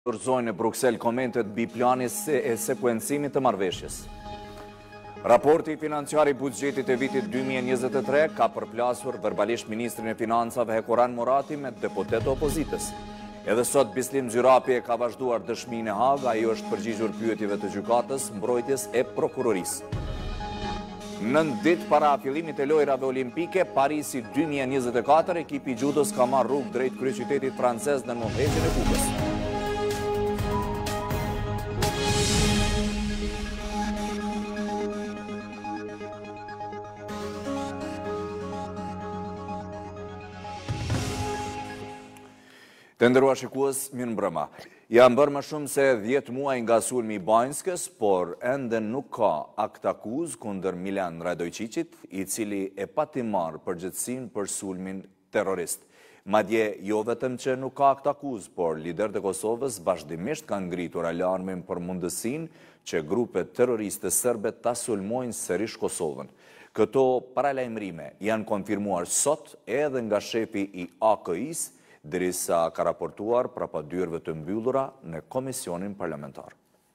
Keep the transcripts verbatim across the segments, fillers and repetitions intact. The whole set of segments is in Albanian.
Dorëzojnë në Bruxelles komentet mbi planin e sekuencimit të marrëveshjes. Raporti financiar i buxhetit e vitit dy mijë e njëzet e tre ka përplasur verbalisht ministrin e financave Hekuran Murati me deputet të opozitës. Edhe sot Bislim Zyrapi e ka vazhduar dëshminë e Hag, ai është përgjigjur pyetjeve të gjykatës, mbrojtjes e prokurorisë. Nënt ditë para fillimit të lojrave olimpike, Parisi dy mijë e njëzet e katër, ekipi i judos ka marrë rrugë drejt kryeqytetit francez në nullëheqjen e Kukës. Të ndërua shikues, mirë mbrëma. Janë bërë më shumë se dhjetë muaj nga sulmi i Banjskës, por ende nuk ka akt akuz kundër Milan Radojčićit, i cili e pati marrë përgjegjësinë për sulmin terrorist. Madje jo vetëm që nuk ka akt akuz, por liderët e Kosovës vazhdimisht kanë ngritur alarmin për mundësinë që grupe terroriste serbe ta sulmojnë sërish Kosovën. Këto paralajmërime janë konfirmuar sot edhe nga shefi i A K I-s, derisa ka raportuar prapa dyerve të mbyllura në komisionin parlamentar.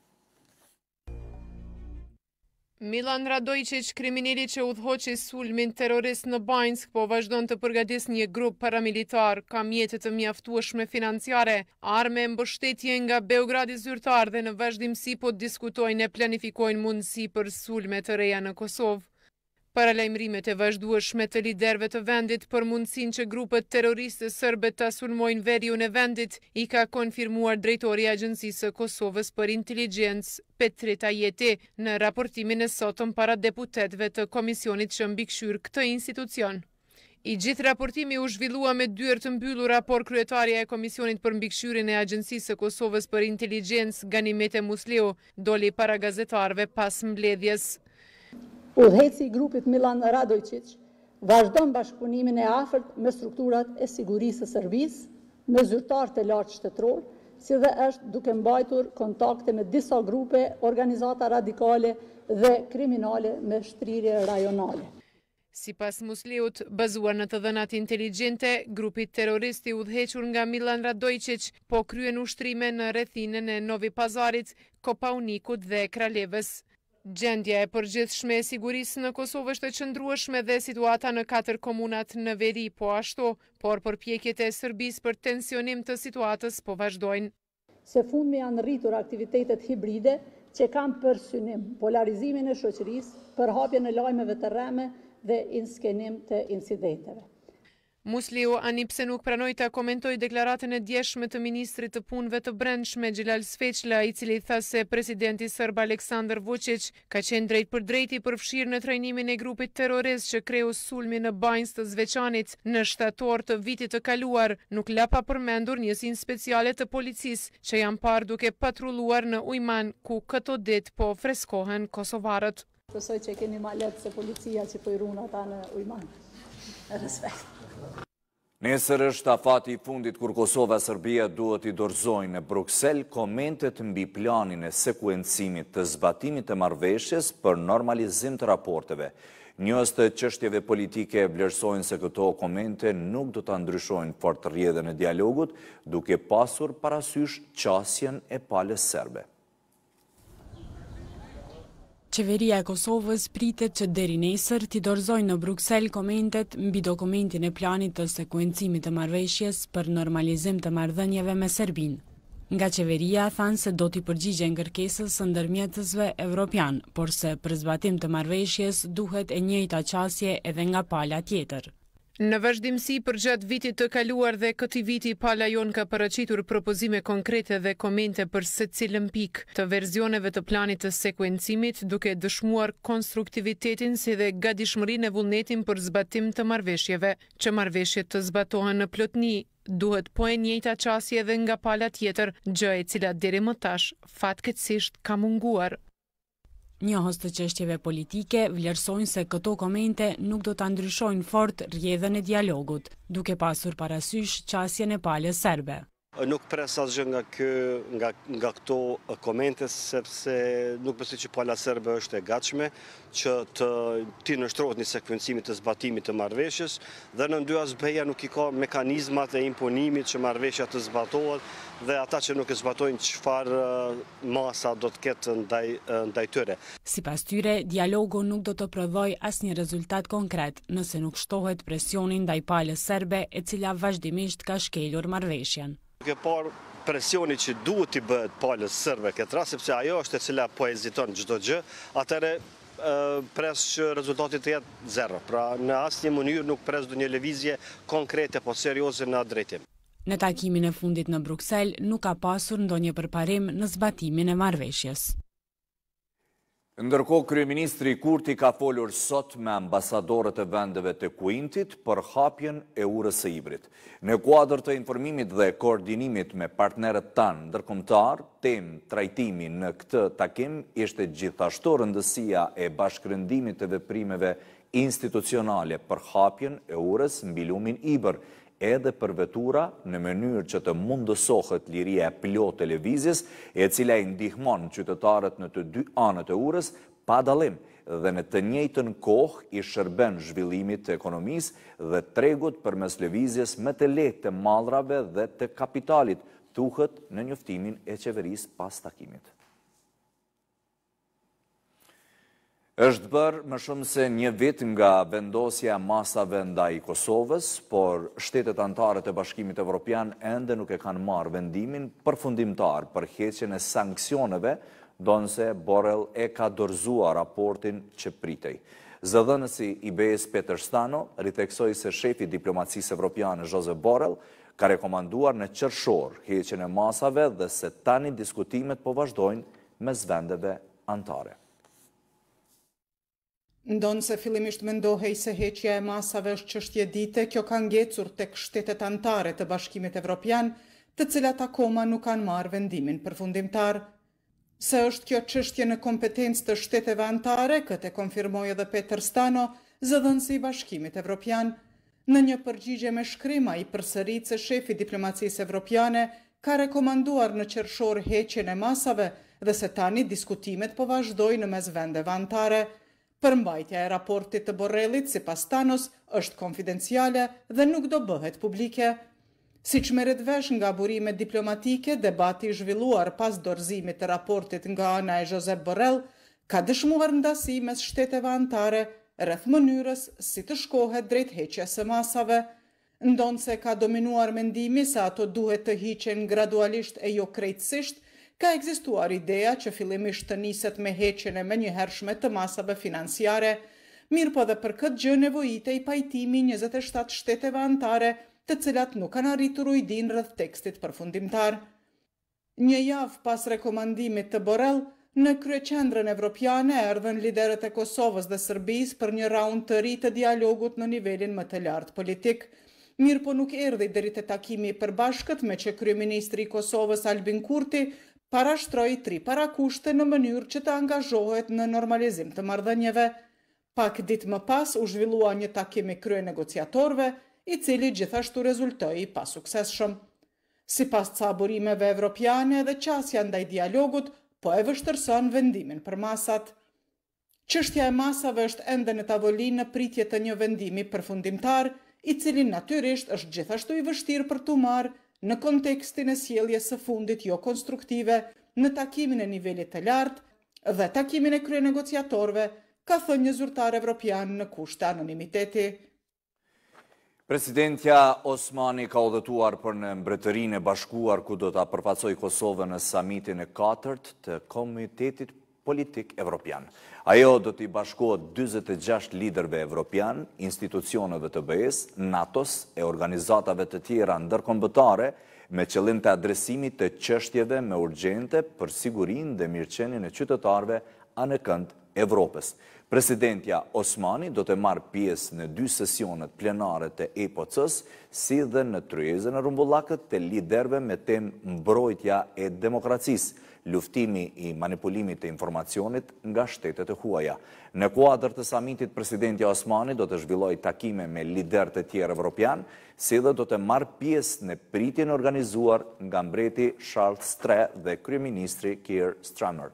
Milan Radojčić, kriminali që udhëhoqi sulmin terrorist në Banjsk, po vazhdon të përgatisë një grup paramilitar, ka mjete të mjaftueshme financiare, arme, mbështetje nga Beogradi zyrtar dhe në vazhdimsi po diskutojnë e planifikojnë mundësi për sulme të reja në Kosovë. Paralajmërimet e vazhdueshme të liderëve të vendit për mundësinë që grupet terroriste serbe ta sulmojnë veriun e vendit i ka konfirmuar drejtori i Agjencisë së Kosovës për Inteligjencë Petri Tajeti në raportimin e sotëm para deputetëve të komisionit që mbikëqyr këtë institucion. I gjithë raportimi u zhvillua me dyert të mbyllura, por kryetaria e Komisionit për mbikëqyrjen e Agjencisë së Kosovës për Inteligjencë Ganimete Musleu doli para gazetarëve pas mbledhjes. Udhëheci i grupit Milan Radojčić vazhdon bashkëpunimin e afërt me strukturat e sigurisë së Serbisë, me zyrtarë të lartë shtetëror, si dhe është duke mbajtur kontakte me disa grupe, organizata radikale dhe kriminale me shtrirje rajonale. Sipas Musleut, bazuar në të dhënat inteligjente, grupi terrorist i udhëhequr nga Milan Radojčić po kryen ushtrime në rrethinën e Novi Pazarit, Kopaunikut dhe Kralevës. Gjendja e përgjithshme e sigurisë në Kosovë është e qëndrueshme dhe situata në katër komunat në veri po ashtu, por përpjekjet e Serbisë për tensionim të situatës po vazhdojnë. Se fundmi janë rritur aktivitetet hibride që kanë për synim polarizimin e shoqërisë, përhapjen e lajmeve të rreme dhe inskenim të incidenteve. Musleu ani pse nuk pranoi ta komentojë deklaratën e djeshme të ministrit të punëve të brendshme Xhelal Sveçla, i cili tha se presidenti serb Aleksandar Vučić ka qenë drejt për drejt i përfshirë në trajnimin e grupit terrorist që kreu sulmi në Banjë të Zveçanit në shtator të vitit të kaluar, nuk la pa përmendur njësinë speciale të policisë që janë parë duke patrulluar në Ujman, ku këto ditë po freskohen kosovarët. Besoj që keni ma letë se policia që po i runë ata në Ujman. Respekt. Nesër është afati i fundit kur Kosova e Serbia duhet i dorëzojnë në Bruxelles komentet mbi planin e sekuencimit të zbatimit të marrëveshjes për normalizim të raporteve. Njës të çështjeve politike vlerësojnë se këto komente nuk do të ndryshojnë fort rrjedhën e dialogut, duke pasur parasysh qasjen e palës serbe. Qeveria e Kosovës pritet që deri nesër t'i dorëzojnë në Bruxelles komentet mbi dokumentin e planit të sekuencimit të marrëveshjes për normalizim të marrëdhënieve me Serbinë. Nga qeveria thanë se do t'i përgjigjen kërkesës së ndërmjetësve evropian, por se për zbatim të marrëveshjes duhet e njëjta qasje edhe nga pala tjetër. Në vazhdimsi për gjatë vitit të kaluar dhe këtij viti pala jon ka paraqitur propozime konkrete dhe komente për secilën pikë të versioneve të planit të sekuencimit, duke dëshmuar konstruktivitetin si dhe gatishmërinë e vullnetin për zbatim të marrëveshjeve. Që marrëveshjet të zbatohen në plotni, duhet po e njëjta qasje edhe nga pala tjetër, gjë e cila deri më tash fatkeqësisht ka munguar. Njohës të çështjeve politike vlerësojnë se këto komente nuk do ta ndryshojnë fort rrjedhën e dialogut, duke pasur parasysh qasjen e palës serbe. Nuk pres asgjë nga ky, nga, nga këto komente, sepse nuk besoj që pala serbe është e gatshme që të ti nështrohet një sekvencimit të zbatimit të marrëveshjes, dhe në dy as B E A nuk i ka mekanizmat e imponimit që marrëveshja të zbatohet, dhe ata që nuk e zbatojnë çfarë masa do të ketë ndaj, ndaj tyre. Sipas tyre, dialogu nuk do të prodhoj asnjë rezultat konkret nëse nuk shtohet presionin ndaj palës serbe, e cila vazhdimisht ka shkelur marrëveshjen. Ke parë presioni që duhet t'i bëhet palës serbe këtë rast, sepse ajo është e cila po heziton çdo gjë, atëre pres që rezultati të jetë zero. Pra në asnjë mënyrë nuk pres ndonjë lëvizje konkrete po serioze në atë drejtim. Në takimin e fundit në Bruksel nuk ka pasur ndonjë përparim në zbatimin e marrëveshjes. Ndërkohë, kryeministri Kurti ka folur sot me ambasadorët e vendeve të Kuintit për hapjen e urës së Ibrit. Në kuadër të informimit dhe koordinimit me partnerët tanë ndërkombëtar, temë trajtimi në këtë takim ishte gjithashtu rëndësia e bashkërëndimit të veprimeve institucionale për hapjen e urës mbi lumin Ibër, edhe për vetura në mënyrë që të mundësohet liria e plot të lëvizjes, e cila i ndihmon qytetarët në të dy anët e urës pa dallim dhe në të njëjtën kohë i shërben zhvillimit të ekonomisë dhe tregut përmes lëvizjes më të lehtë të mallrave dhe të kapitalit, thuhet në njoftimin e qeverisë pas takimit. Është bërë më shumë se një vit nga vendosja e masave ndaj Kosovës, por shtetet anëtare të Bashkimit Evropian ende nuk e kanë marrë vendimin përfundimtar për heqjen e sanksioneve, donse Borrell e ka dorëzuar raportin që pritej. Zëdhënësi i B E-s Peter Stano ritheksoi se shefi i diplomacisë evropiane Josep Borrell ka rekomanduar në qershor heqjen e masave dhe se tani diskutimet po vazhdojnë mes vendeve anëtare. Ndonë se fillimisht mendohej se heqja e masave është çështje dite, kjo ka ngecur tek shtetet anëtare të Bashkimit Evropian, të cilat akoma nuk kanë marrë vendimin përfundimtar. Se është kjo çështje në kompetencë të shteteve anëtare, këtë konfirmoi edhe Peter Stano, zëdhënësi i Bashkimit Evropian. Në një përgjigje me shkrim, ai përsërit se shefi diplomacisë evropiane ka rekomanduar në qershor heqjen e masave dhe se tani diskutimet po vazhdojnë mes vendeve anëtare. Përmbajtja e raportit të Borrellit, sipas Stanos, është konfidenciale dhe nuk do bëhet publike. Siç merret vesh nga burimet diplomatike, debati i zhvilluar pas dorëzimit të raportit nga ana e Josep Borrell ka dëshmuar ndasi mes shteteve anëtare rreth mënyrës si të shkohet drejt heqjes së masave, ndonse ka dominuar mendimi se ato duhet të hiqen gradualisht e jo krejtësisht. Ka ekzistuar ideja që fillimisht të niset me heqjen e menjëhershme të masave financiare, mirë po dhe për këtë gjë nevojitej pajtimi njëzet e shtatë shteteve anëtare, të cilat nuk kanë arritur ujdin rreth tekstit përfundimtar. Një javë pas rekomandimit të Borrell, në kryeqendrën evropiane erdhën liderët e Kosovës dhe Serbisë për një raund të ri të dialogut në nivelin më të lartë politik. Mirë po nuk erdhi deri te takimi i përbashkët, me që kryeministri i Kosovës Albin Kurti parashtroi tri parakushte në mënyrë që të angazhohet në normalizim të marrëdhënieve. Pak ditë më pas u zhvillua një takim me kryenegociatorëve, i cili gjithashtu rezultoi pa suksesshëm. Sipas ca burimeve evropiane, dhe qasja ndaj dialogut po e vështërson vendimin për masat. Çështja e masave është ende në tavolinë në pritje të një vendimi përfundimtar, i cili natyrisht është gjithashtu i vështirë për t'u marrë në kontekstin e sjelljes së fundit jo konstruktive, në takimin e nivelit të lartë dhe takimin e kryenegociatorëve, ka thënë një zyrtar evropian në kusht të anonimiteti. Presidentja Osmani ka udhëtuar për në Mbretërinë e Bashkuar, ku do ta përfaqësojë Kosovën në samitin e katërt të Komitetit Politik Evropian. Ajo do t'i bashkohet dyzet e gjashtë liderëve evropian, institucioneve të B E-s, NATO-s e organizatave të tjera ndërkombëtare me qëllim të adresimit të çështjeve më urgjente për sigurinë dhe mirëqenien e qytetarëve anë kënd Evropës. Presidentja Osmani do të marrë pjesë në dy sesionet plenare të E P O C-s, si dhe në tryezën e rumbullakët të liderëve me temë mbrojtja e demokracisë, luftimi i manipulimit të informacionit nga shtetet e huaja. Në kuadër të samitit, presidentja Osmani do të zhvillojë takime me liderë të tjerë evropian, si dhe do të marrë pjesë në pritjen organizuar nga mbreti Charles tre dhe kryeministri Keir Starmer.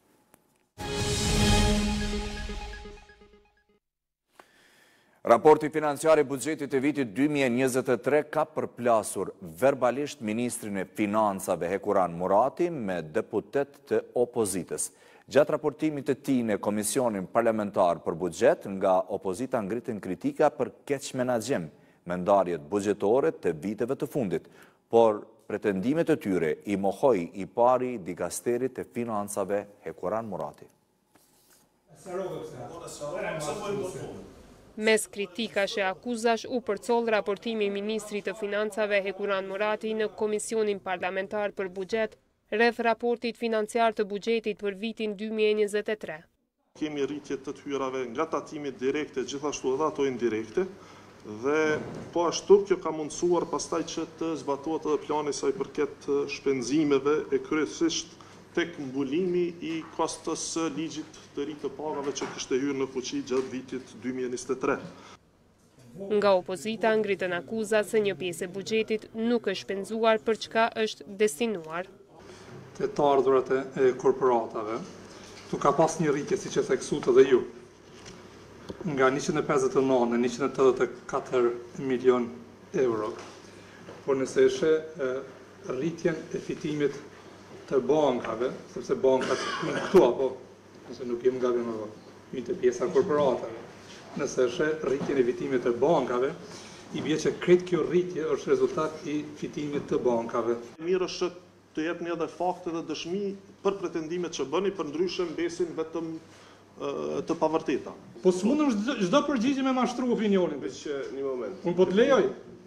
Raporti financiar i buxhetit të vitit dy mijë e njëzet e tre ka përplasur verbalisht ministrin e financave Hekuran Murati me deputet të opozitës. Gjatë raportimit të tij në Komisionin Parlamentar për Buxhet, nga opozita ngritën kritika për keq menaxhim me ndarjet buxhetore të viteve të fundit, por pretendimet e tyre i mohoi i pari i dikasterit të financave Hekuran Murati. Mes kritikash e akuzash u përcoll raportimi i ministrit të financave Hekuran Murati në Komisionin Parlamentar për Buxhet rreth raportit financiar të buxhetit për vitin dy mijë e njëzet e tre. Kemi rritje të hyrave nga tatimit direkte, gjithashtu edhe ato indirekte, dhe po ashtu kjo ka mundësuar pastaj që të zbatohet edhe plani sa i përket shpenzimeve e kryesisht tek mbulimi i kostës së ligjit të ri të pagave që kishte hyrë në fuqi gjatë vitit dy mijë e njëzet e tre. Nga opozita ngritën akuza se një pjesë e buxhetit nuk është shpenzuar për çka është destinuar. Të të ardhurat e korporatave, tu ka pas një rritje siç e theksut edhe ju, nga njëqind e pesëdhjetë e nëntë në njëqind e tetëdhjetë e katër milion euro. Por nëse e sheh rritjen e fitimit të bankave, sepse bankat në këtu apo, nëse nuk jem gabim apo, një të pjesa korporatave. Nëse është rritjen e fitimit të bankave, i bie që kretë kjo rritje është rezultat i fitimit të bankave. Mirë është të jepni edhe fakte dhe dëshmi për pretendimet që bëni, për ndryshe mbesin vetëm të pavërteta. Po s'mundëm çdo përgjigje me mashtru opinionin. Një moment. Unë po të lejoj.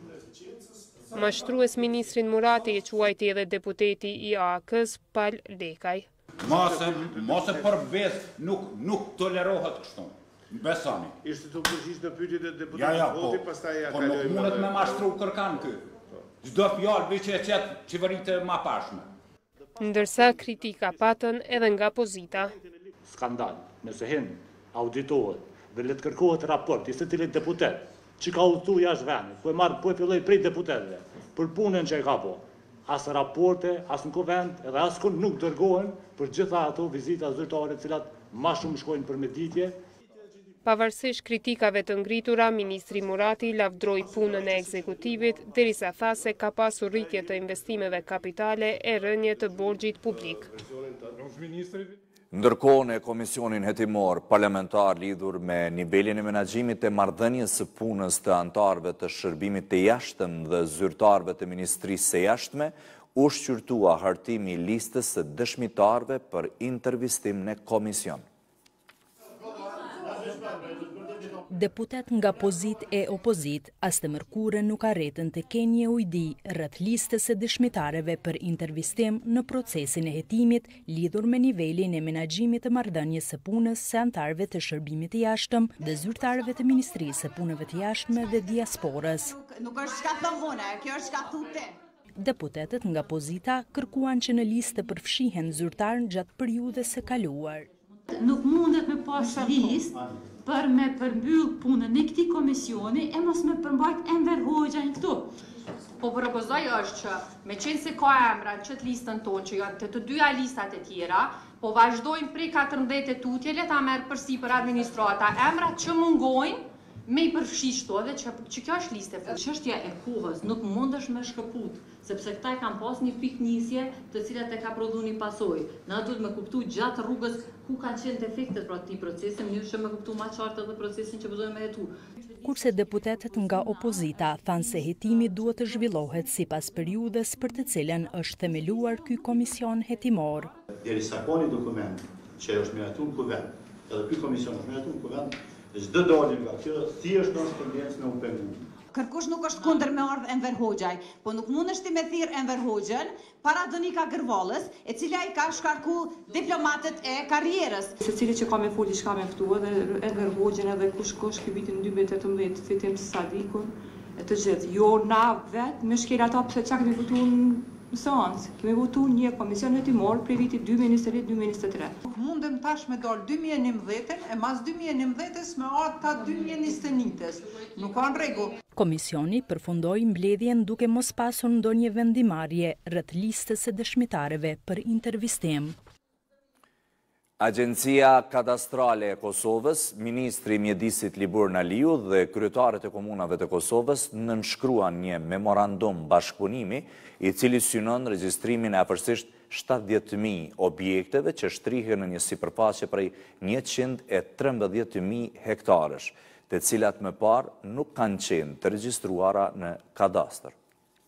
Mashtrues ministrin Murati e quajti edhe deputeti i A K-s Pal Lekaj. Mose, mose përbes nuk, nuk tolerohet kështu. Besani. Ishte të përgjigj në pyetjet e deputetit. Ja, ja, po, pastaj ja po nuk mundet me mashtru kërkan kë. Çdo fjalë veç e çet qeveritë më pashme. Ndërsa kritika patën edhe nga opozita. Skandal, nëse hin auditohet dhe le të kërkohet raport i se cilit deputet që ka udhëtuar jashtë vendit, po e marr po e filloi prej deputetëve për punën që e ka po. As raporte, as në kuvent, edhe as kur nuk dërgohen për gjitha ato vizita zyrtare të cilat më shumë shkojnë për meditje. Pavarësisht kritikave të ngritura, ministri Murati lavdroi punën e ekzekutivit, derisa tha se ka pasur rritje të investimeve kapitale e rënje të borxhit publik. Ndërkohë në Komisionin Hetimor Parlamentar lidhur me nivelin e menaxhimit të marrëdhënies së punës të anëtarëve të shërbimit të jashtëm dhe zyrtarëve të Ministrisë së Jashtme, u shqyrtua hartimi i listës së dëshmitarëve për intervistim në komision. Deputet nga pozit e opozit, as të mërkurën nuk arretën të kenje ujdi rreth listës e dëshmitareve për intervistim në procesin e hetimit lidhur me nivelin e menaxhimit të marrëdhënies së punës së anëtarëve të shërbimit të jashtëm dhe zyrtarëve të Ministrisë së Punëve të Jashtme dhe Diasporës. Nuk është çka thon vona, kjo është çka thotë. Deputetët nga pozita kërkuan që në listë të përfshihen zyrtarë gjatë periudhës së kaluar. Nuk mundet me pas listë për me përmbyll punën në këtij komisioni e mos me përmbajt Enver Hoxha këtu. Po propozoj është që me qenë se ka emra në qëtë listën tonë që janë të të dyja listat e tjera, po vazhdojmë prej katërmbëdhjetë tutje, le ta merr përsi për administrata emra që mungojnë me i përfshi shto edhe që, që kjo është liste. Çështja e kohës nuk mundesh me shkëput, sepse këta e kanë pas një pikë nisje të cilat e ka prodhu një pasojë. Na duhet me kuptu gjatë rrugës ku kanë qenë defektet për këtij procesi, në mënyrë që me kuptu më qartë edhe procesin që vazhdojmë me hetu. Kurse deputetët nga opozita thanë se hetimi duhet të zhvillohet sipas periudhës për të cilën është themeluar ky komision hetimor. Derisa ka një dokument që është miratuar në kuvent, edhe ky komision është miratuar në kuvent, çdo dalim nga kjo thjesht është tendencë me u pengu. kërkush nuk është kundër me ardhë Enver Hoxhaj, po nuk mund është ti me thirë Enver Hoxhën para Donika Gërvallës, e cila i ka shkarku diplomatët e karrierës. Se cili që ka me foli shka me këtu, edhe Enver Hoxhën edhe kush kosh ki vitin dy mijë e tetëmbëdhjetë, fitim së Sadikun, e të gjithë. Jo, na vetë, me shkel ata pëse qa kemi votu në seancë. Kemi votu një komision hetimor për vitit dy mijë e njëzet e tre dy mijë e njëzet e tre. Mundem tash me dalë dy mijë e njëmbëdhjetë, e mas dy mijë e njëmbëdhjetës me ardhë ta dy mijë e njëzet e njëtës. Nuk ka në rregull. Komisioni përfundoi mbledhjen duke mos pasur ndonjë vendimarrje rreth listës së dëshmitarëve për intervistim. Agjencia Kadastrale e Kosovës, Ministri i Mjedisit Libur Naliu dhe kryetarët e komunave të Kosovës nënshkruan një memorandum bashkëpunimi i cili synon regjistrimin e afërsisht shtatëdhjetë mijë objekteve që shtrihen në një sipërfaqe prej njëqind e trembëdhjetë mijë hektarësh, të cilat më parë nuk kanë qenë të regjistruara në kadastër.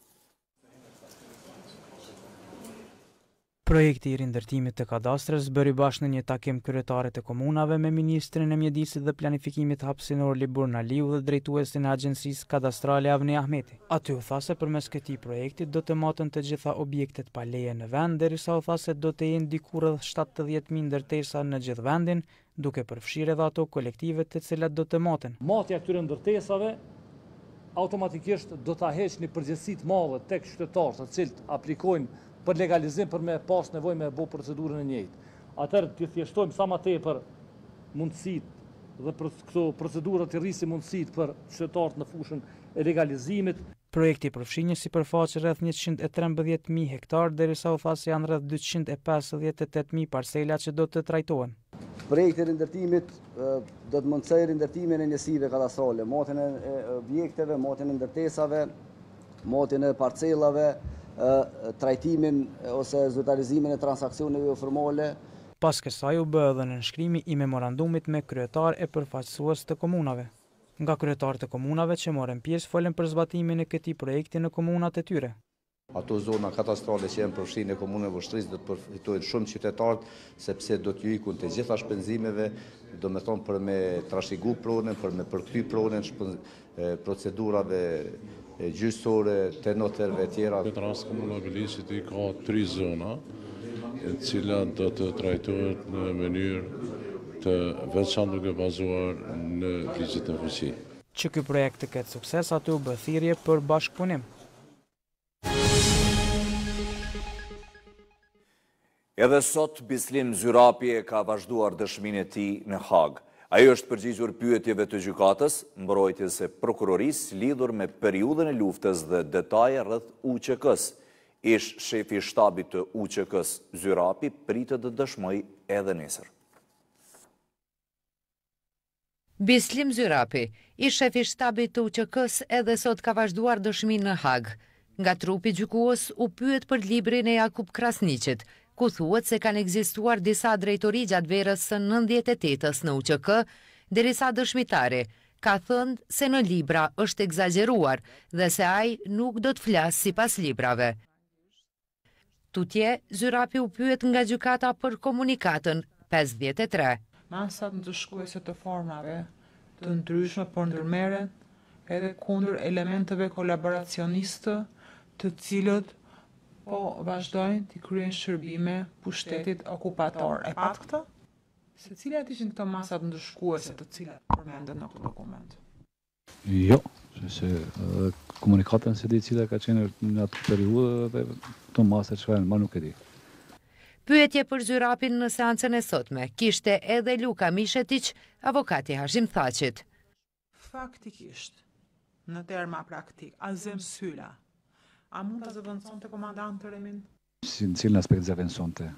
Projekti i rindërtimit të kadastrës bëri bashkë në një takim kryetarët e komunave me Ministrin e Mjedisit dhe Planifikimit hapësinor Libur Naliu dhe drejtuesin e Agjencisë Kadastrale Avni Ahmeti. Aty u tha se përmes këtij projekti do të maten të gjitha objektet pa leje në vend, derisa u tha se do të jenë diku rreth shtatëdhjetë mijë ndërtesa në gjithë vendin, duke përfshirë edhe ato kolektive të cilat do të maten. Matja këtyre ndërtesave automatikisht do ta heqë një përgjegjësi të madhe tek qytetarët, të cilët aplikojnë për legalizim për me pas nevoj me bo procedurën e njëjtë. Atëherë të thjeshtojmë sa më tepër mundësitë dhe për këto procedurët të rrisi mundësitë për qytetarët në fushën e legalizimit. Projekti përfshin një sipërfaqe rreth njëqind e trembëdhjetë mijë hektar, derisa u tha se janë rreth dyqind e pesëdhjetë e tetë mijë parsela që do të trajtohen. Projekti i rindërtimit do të mundësojë rindërtimin e njësive kadastrale, matjen e objekteve, matjen e ndërtesave, matjen e parcelave, trajtimin ose zyrtarizimin e transaksioneve formale. Pas kësaj u bë edhe nënshkrimi i memorandumit me kryetar e përfaqësues të komunave. Nga kryetarët e komunave që morën pjesë folën për zbatimin e këtij projekti në komunat e tyre. Ato zona katastrale që janë përfshirë në komunën e Vështrisë do të përfitojnë shumë qytetarët, sepse do të ikun të gjitha shpenzimeve, do me thonë për me trashëgu pronën, për me përkthy pronën, procedurave gjyqësore, të noterëve e tjera. Këtë rast komuna Velisit i ka tri zona, e cila do të trajtohet në mënyrë të veçantë duke bazuar në ligjet e fuqi. Që ky projekt të ketë sukses, aty u bë thirrje për bashkëpunim. Edhe sot Bislim Zyrapi e ka vazhduar dëshminë e tij në Hag. Ajo është përgjigjur pyetjeve të gjykatës, mbrojtjes së prokurorisë lidhur me periudhën e luftës dhe detaje rreth U Q K-s. Ish shefi i shtabit të U Q K-s Zyrapi pritet të dëshmojë edhe nesër. Bislim Zyrapi, ish shefi i shtabit të U Q K-s, edhe sot ka vazhduar dëshminë në Hag. Nga trupi gjykues u pyet për librin e Jakub Krasniqit, ku thuhet se kanë ekzistuar disa drejtori gjatë verës së nëntëdhjetë e tetës në U Q K, derisa dëshmitari ka thënë se në libra është egzageruar dhe se ai nuk do të flasë sipas librave. Tutje, Zyrapi u pyet nga gjykata për komunikatën pesëdhjetë e tre. Masat ndëshkuese të formave të ndryshme për ndërmeren edhe kundër elementeve kolaboracionistë të cilët po vazhdojnë të kryen shërbime pushtetit okupator. E pat këta? Se cilat ishin këto masat ndëshkuese të cilat përmenden në këtë dokument? Jo, se komunikatën se di cila ka qenë në atë periudhë dhe këto masat që ma nuk e di. Pyetje për Zyrapin në seancën e sotme kishte edhe Luka Mishetic, avokati Hashim Thaqit. Faktikisht, në terma praktik, Azem Syla, a mund të zëvendëson të komandant të remin? Si në cilën aspekt zëvendëson të?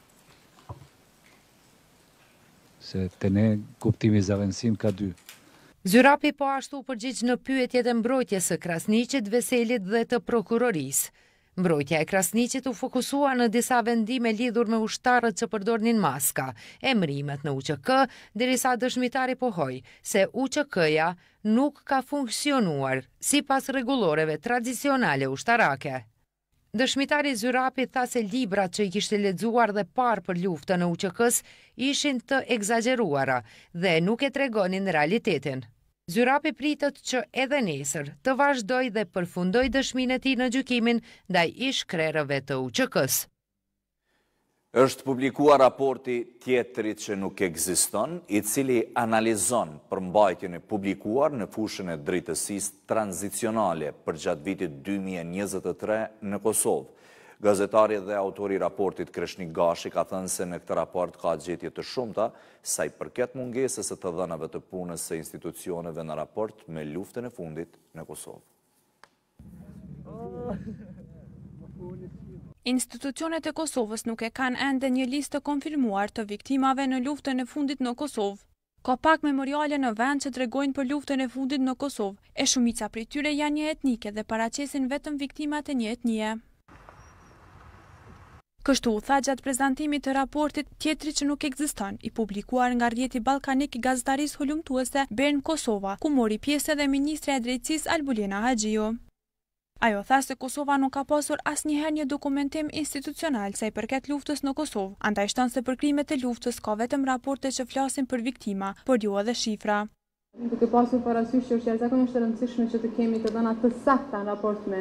Se të ne kuptimi zëvendësim ka dy. Zyrapi po ashtu përgjigj në pyetjet e mbrojtjes së Krasniqit, Veselit dhe të prokurorisë. Mbrojtja e Krasniqit u fokusua në disa vendime lidhur me ushtarët që përdornin maska, emrimet në U Q K, derisa dëshmitari pohoi se U Q K-ja nuk ka funksionuar sipas rregulloreve tradicionale ushtarake. Dëshmitari Zyrapi tha se librat që i kishte lexuar dhe parë për luftën e U Q K-s ishin të egzageruara dhe nuk e tregonin realitetin. Zyrapi pritet që edhe nesër të vazhdoj dhe përfundoj dëshminë e tij në gjykimin ndaj ish-krerëve të U Q K-s. Është publikuar raporti Tjetrit që nuk ekziston, i cili analizon përmbajtjen e publikuar në fushën e drejtësisë tranzicionale për gjatë vitit dy mijë e njëzet e tre në Kosovë. Gazetari dhe autori i raportit Kreshnik Gashi ka thënë se në këtë raport ka gjetje të shumta sa i përket mungesës së të dhënave të punës së institucioneve në raport me luftën e fundit në Kosovë. Institucionet e Kosovës nuk e kanë ende një listë të konfirmuar të viktimave në luftën e fundit në Kosovë. Ka pak memoriale në vend që tregojnë për luftën e fundit në Kosovë, e shumica prej tyre janë një etnike dhe paraqesin vetëm viktimat e një etnie. Kështu u tha gjatë prezantimit të raportit Tjetrit që nuk ekziston, i publikuar nga rrjeti ballkanik i gazetarisë hulumtuese Bern Kosova, ku mori pjesë edhe ministre e drejtësisë Albulina Haxhiu. Ajo tha se Kosova nuk ka pasur asnjëherë një dokumentim institucional sa i përket luftës në Kosovë, andaj shton se për krimet e luftës ka vetëm raporte që flasin për viktima, por jo edhe shifra. Duke pasur parasysh që është jashtëzakonisht e rëndësishme që të kemi të dhëna të sakta në raport me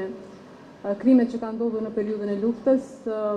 krimet që kanë ndodhur në periudhën e luftës,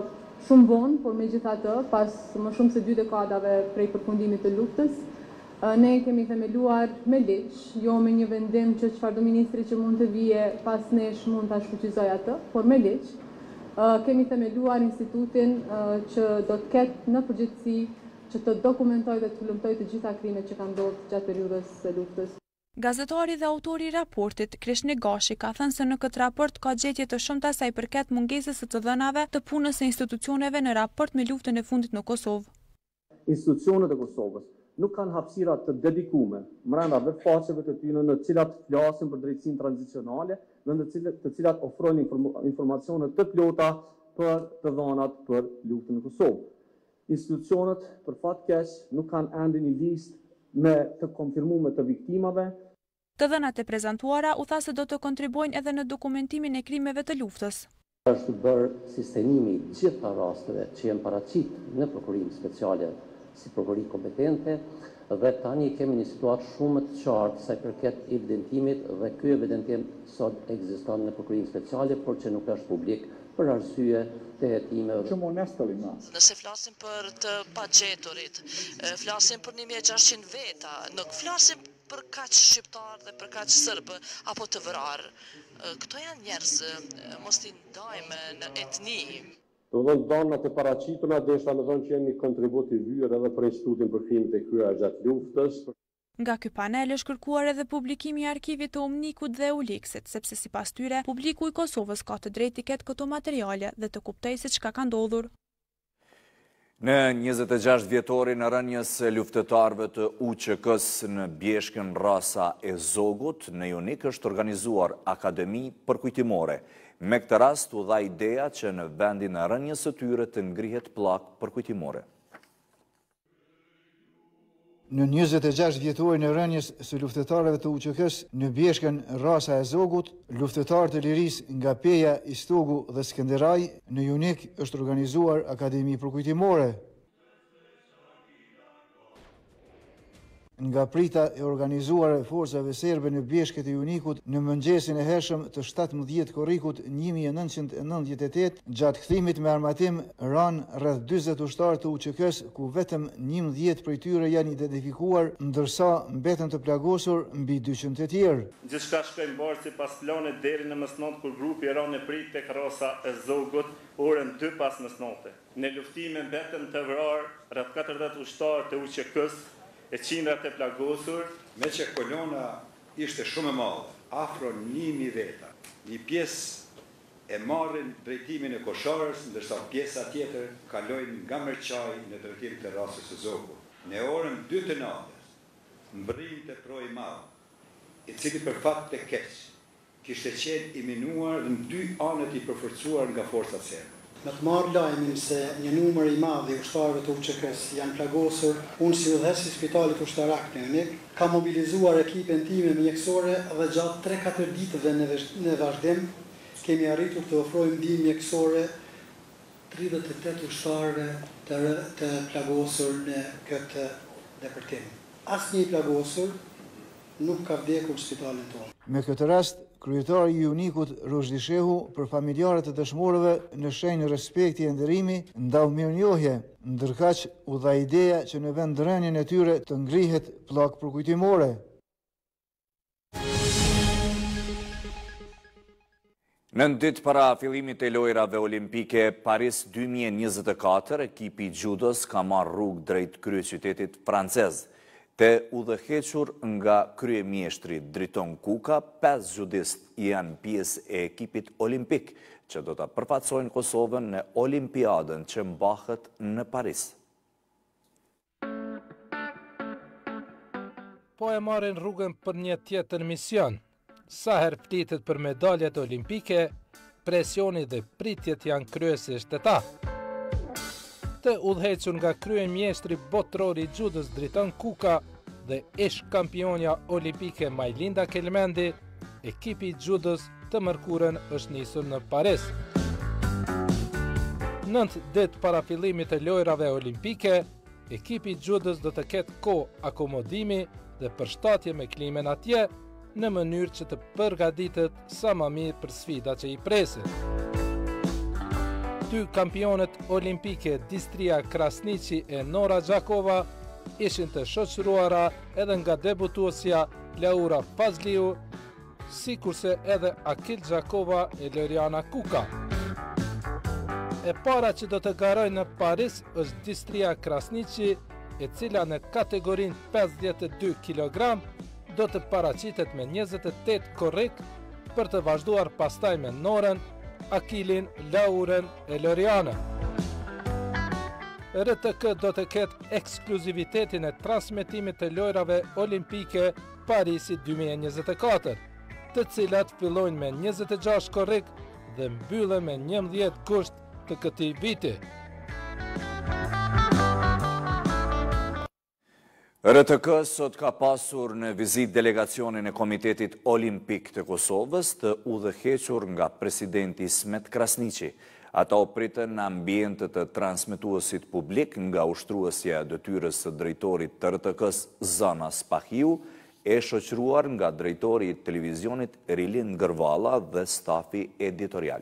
shumë vonë, por megjithatë, pas më shumë se dy dekadave prej përfundimit të luftës, ne kemi themeluar me ligj, jo me një vendim që çfarëdo ministri që mund të vije pas nesh mund ta shfuqizoj atë, por me ligj, kemi themeluar institutin që do të ketë në përgjithësi që të dokumentoj dhe të hulumtoj të gjitha krimet që kanë ndodhur gjatë periudhës së luftës. Gazetari dhe autori i raportit, Kreshnik Gashi, ka thënë se në këtë raport ka gjetje të shumta sa i përket mungesës së të dhënave të punës së institucioneve në raport me luftën e fundit në Kosovë. Institucionet e Kosovës nuk kanë hapësira të dedikume brenda vetfaqeve të tyre në të cilat flasin për drejtësinë tranzicionale, në të cilat të cilat ofrojnë informacione të plota për të dhënat për luftën në Kosovë. Institucionet për fat keq nuk kanë ende një listë me të konfirmuar të viktimave. Të dhënat e prezantuara u tha se do të kontribuojnë edhe në dokumentimin e krimeve të luftës. Është bërë sistemimi gjitha rasteve që janë paraqit në prokurim speciale si prokurori kompetente dhe tani kemi një situatë shumë të qartë sa i përket evidentimit dhe ky evidentim sot ekziston në prokurim speciale, por që nuk është publik për arsye të hetimeve. Nëse flasim për të pagjeturit, flasim për një mijë e gjashtëqind veta, nuk flasim për kaq shqiptar dhe për kaq serb apo të vrarë. Këto janë njerëz, mos t'i ndajmë në etni. Do të dhënat e paraqitura desha më thonë që janë një kontribut i hyrë edhe për institutin për krimet e kryera gjatë luftës. Nga ky panel është kërkuar edhe publikimi i arkivit të Omnikut dhe Uliksit, sepse sipas tyre publiku i Kosovës ka të drejtë të ketë këto materiale dhe të kuptojë se çka ka ndodhur. Në njëzet e gjashtë vjetorin e rënjes luftetarëve të U Q K-s në bjeshkën Rasa e Zogut, në Jonik është organizuar akademi përkujtimore. Me këtë rast u dha ideja që në vendin e rënjes së tyre të ngrihet pllak përkujtimore. Në njëzet e gjashtë vjetorin e rënjes së luftetarëve të U Q K-s në bjeshkën Rasa e Zogut, luftetarët e lirisë nga Peja, Istogu dhe Skënderaj, në Jonik është organizuar akademi përkujtimore. Nga prita e organizuar e forcave serbe në bjeshket e Jonikut në mëngjesin e hershëm të shtatëmbëdhjetë korrikut një mijë e nëntëqind e nëntëdhjetë e tetë, gjatë kthimit me armatim ran rreth dyzet ushtarë të U Q K-s, ku vetëm njëmbëdhjetë prej tyre janë identifikuar, ndërsa mbeten të plagosur mbi dyqind të tjerë. Gjithçka shkoi mbar sipas planit deri në mesnatë kur grupi ran e prit tek Rasa e Zogut orën dy pas mesnatë. Në luftime mbetën të vrarë rreth katërdhjetë ushtarë të U Q K-s, e qindrat e plagosur. Me që kolona ishte shumë e madhe, afro një mijë veta. Një pjesë e marrin drejtimin e Kosharës, ndërsa pjesa tjetër kalojnë nga Mërçaj në drejtim të Rasës së Zogut. Në orën dy të natës, mbrinte proj i madh, i cili për fat të keq kishte qenë i minuar në dy anët i përforcuar nga forcat serbe. Me të marrë lajmin se një numër i madh i ushtarëve të U Q K-s janë plagosur, unë si udhëheqës i spitalit ushtarak në Jonik, ka mobilizuar ekipin time mjekësore dhe gjatë tre katër ditëve në vazhdim kemi arritur të ofrojmë ndihmë mjekësore tridhjetë e tetë ushtarëve të, të plagosur në këtë depërtim. Asnjë i plagosur nuk ka vdekur spitalin tonë. Me këtë rast, kryetari i Unikut Rushdi Shehu për familjarët e dëshmorëve në shenjë respekti e nderimi ndau mirënjohje, ndërkaq u dha ideja që në vend rënien e tyre të ngrihet pllak përkujtimore. Nën ditë para fillimit të lojrave olimpike Paris dy mijë e njëzet e katër, ekipi judos ka marrë rrugë drejt kryeqytetit francez. Te udhëhequr nga kryemjeshtri Driton Kuka, pesë judist janë pjesë e ekipit olimpik që do të përfaqësojnë Kosovën në Olimpiadën që mbahet në Paris. Po e marrin rrugën për një tjetër mision. Sa herë flitet për medaljet olimpike, presioni dhe pritjet janë kryesisht e ta. Të udhëhequr nga kryemjeshtri botëror i judës Driton Kuka dhe ish kampionja olimpike Majlinda Kelmendi, ekipi i judës të mërkurën është nisur në Paris. Nëntë ditë para fillimit të lojrave olimpike, ekipi i judës do të ketë kohë akomodimi dhe përshtatje me klimën atje, në mënyrë që të përgatitet sa më mirë për sfidat që i presin. Dy kampionet olimpike Distria Krasniqi e Nora Gjakova ishin të shoqëruara edhe nga debutuesja Laura Fazliu, sikurse edhe Akil Gjakova e Loriana Kuka. E para që do të garojë në Paris është Distria Krasniqi, e cila në kategorinë pesëdhjetë e dy kilogram do të paraqitet me njëzet e tetë korrik për të vazhduar pastaj me Noren, Akilin, Lauren e Lorianën. R T K do të ketë ekskluzivitetin e transmetimit të lojrave olimpike Parisi dy mijë e njëzet e katër, të cilat fillojnë me njëzet e gjashtë korrik dhe mbyllen me njëmbëdhjetë gusht të këtij viti. R T K sot ka pasur në vizit delegacionin e Komitetit Olimpik të Kosovës të udhëhequr nga presidenti Smet Krasniqi. Ata u pritën në ambientet të transmetuesit publik nga ushtruesja e detyrës së drejtorit të R T K-s Zana Spahiu, e shoqëruar nga drejtori i televizionit Rilin Gërvalla dhe stafi editorial.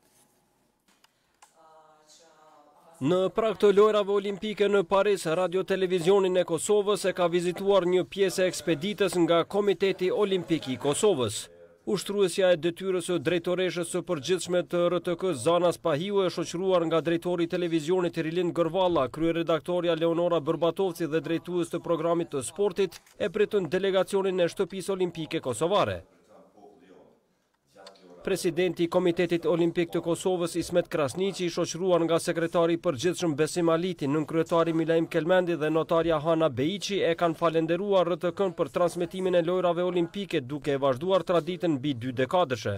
Në prag të lojrave olimpike në Paris, Radio-Televizionin e Kosovës e ka vizituar një pjesë e ekspeditës nga Komiteti Olimpik i Kosovës. Ushtruesja e detyrës së drejtoreshës së përgjithshme të R T K Zana Spahiu e shoqëruar nga drejtori i televizionit Rilin Gërvalla, kryeredaktorja Leonora Bërbatovci dhe drejtues të programit të sportit, e pritën delegacionin e shtëpisë olimpike kosovare. Presidenti i Komitetit Olimpik të Kosovës Ismet Krasniqi, shoqëruar nga sekretari i përgjithshëm Besim Aliti, nënkryetari Milaim Kelmendi dhe notarja Hana Beiqi, e kanë falenderuar R T K-n për transmetimin e lojrave olimpike, duke vazhduar traditën mbi dy dekadëshe.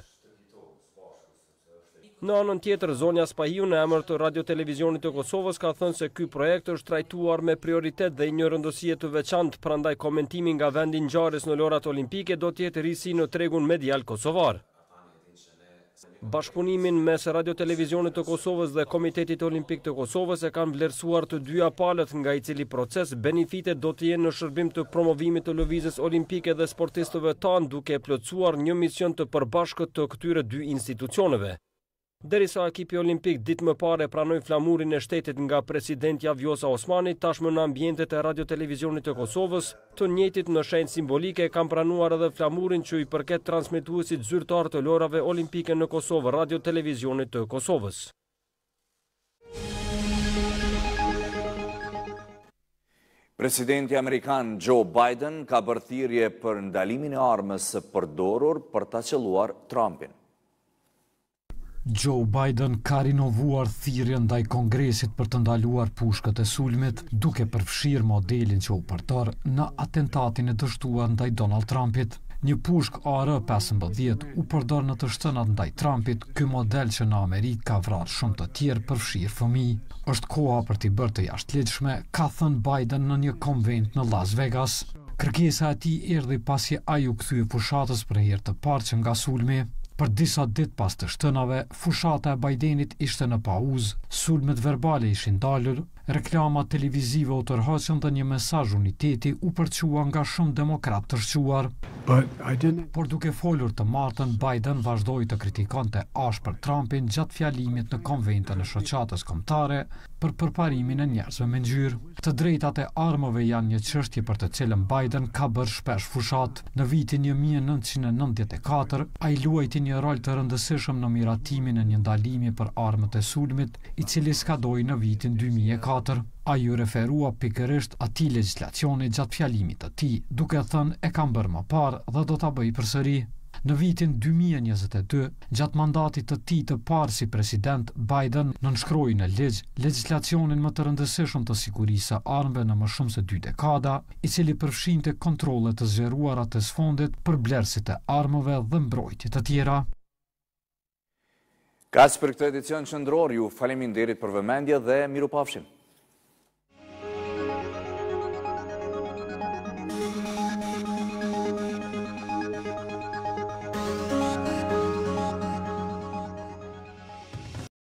Në anën tjetër, Zonja Spahiu në emër të Radio-Televizionit të Kosovës ka thënë se ky projekt është trajtuar me prioritet dhe një rëndësie të veçantë, prandaj komentimi nga vendi ngjarjes në lojrat olimpike do të jetë risi në tregun medial kosovar. Bashkëpunimin mes Radio-Televizionit të Kosovës dhe Komitetit Olimpik të Kosovës e kanë vlerësuar të dyja palët, nga i cili proces benefitet do të jenë në shërbim të promovimit të lëvizjes olimpike dhe sportistëve tanë, duke plotësuar një mision të përbashkët të këtyre dy institucioneve. Derisa ekipi olimpik ditë më parë pranoi flamurin e shtetit nga presidentja Vjosa Osmani, tashmë në ambientet e Radio-Televizionit të Kosovës, të njëjtit në shenjë simbolike kanë pranuar edhe flamurin që i përket transmetuesit zyrtar të lojrave olimpike në Kosovë, Radio-Televizionit të Kosovës. Presidenti Amerikan Joe Biden ka bërë thirrje për ndalimin e armës së përdorur për ta qelluar Trumpin. Joe Biden ka rinovuar thirrjen ndaj Kongresit për të ndaluar pushkët e sulmit, duke përfshirë modelin që u përdor në atentatin e dështuar ndaj Donald Trumpit. Një pushk A R pesëmbëdhjetë u përdor në të shtënat ndaj Trumpit, ky model që në Amerikë ka vrarë shumë të tjerë përfshirë fëmijë. Është koha për t'i bërë të jashtëligjshme, ka thënë Biden në një konvent në Las Vegas. Kërkesa e tij erdhi pasi ai u kthye fushatës për herë të parë që nga sulmi. Për disa ditë pas të shtënave, fushata e Bidenit ishte në pauzë, sulmet verbale ishin dalur Reklama televizive u tërhoqën dhe një mesazh uniteti u përqua nga shumë demokrat të shquar. Por duke folur të martën, Biden vazhdoi të kritikante ashpër Trumpin gjatë fjalimit në konventën e shoqatës kombëtare për përparimin e njerëzve me ngjyrë. Të drejtat e armëve janë një çështje për të cilën Biden ka bërë shpesh fushat. Në vitin një mijë e nëntëqind e nëntëdhjetë e katër, ai luajti një rol të rëndësishëm në miratimin e një ndalimi për armët e sulmit, i cili skadoi në vitin dy mijë e katër. Ai ju referua pikërisht atij legjislacioni gjatë fjalimit të tij, duke thënë e kam bërë më parë dhe do ta bëj përsëri. Në vitin dy mijë e njëzet e dy, gjatë mandatit të tij të parë si president, Biden nënshkroi në ligj legjislacionin më të rëndësishëm të sigurisë së armëve në më shumë se dy dekada, i cili përfshinte kontrolle të zgjeruara të sfondit për blerësit e armëve dhe mbrojtje të tjera. Kaq për këtë edicion qendror, ju faleminderit për vëmendje dhe mirupafshim.